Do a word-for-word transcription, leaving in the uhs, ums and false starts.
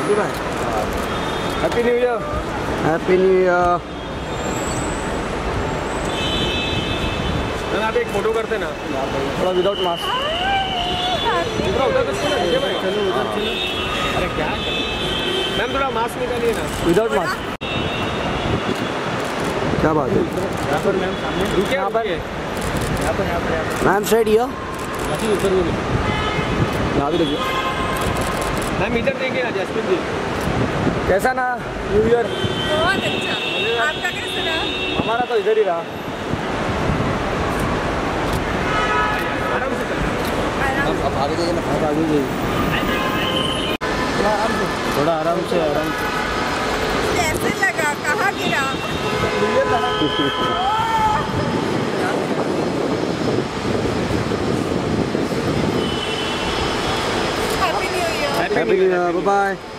Happy new year. Happy new year. आप एक photo करते ना थोड़ा विदाउट मास्क। अरे क्या मैम थोड़ा मास्क निकालिए ना विदाउट मास्क। क्या बात है? यहाँ पर मैम सामने रुकिए यहाँ पर यहाँ पर यहाँ पर मैम साइड हियर। ऊपर वो यहाँ भी देखिए मैम इधर देखिए ना जैस्मिन जी। कैसा ना न्यू ईयर? बहुत अच्छा। आपका कैसा रहा? हमारा तो इधर ही रहा। अब आगे जाइए ना, आप आगे जाइए थोड़ा आराम से आराम से। कैसे लगा? कहाँ गिरा? Happy new year. Happy new year, bye bye.